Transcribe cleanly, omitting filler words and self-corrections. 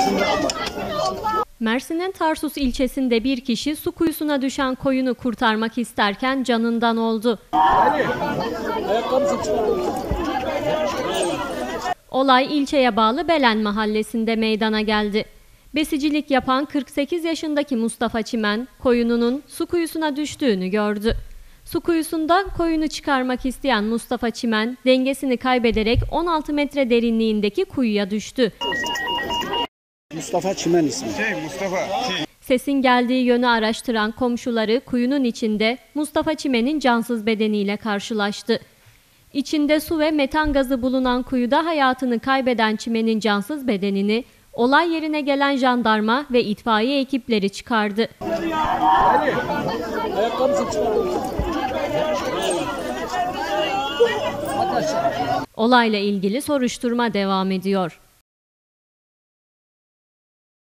Mersin'in Tarsus ilçesinde bir kişi su kuyusuna düşen koyunu kurtarmak isterken canından oldu. Olay ilçeye bağlı Belen mahallesinde meydana geldi. Besicilik yapan 48 yaşındaki Mustafa Çimen, koyununun su kuyusuna düştüğünü gördü. Su kuyusundan koyunu çıkarmak isteyen Mustafa Çimen, dengesini kaybederek 16 metre derinliğindeki kuyuya düştü. Mustafa Çimen ismi. Sesin geldiği yönü araştıran komşuları kuyunun içinde Mustafa Çimen'in cansız bedeniyle karşılaştı. İçinde su ve metan gazı bulunan kuyuda hayatını kaybeden Çimen'in cansız bedenini olay yerine gelen jandarma ve itfaiye ekipleri çıkardı. Olayla ilgili soruşturma devam ediyor.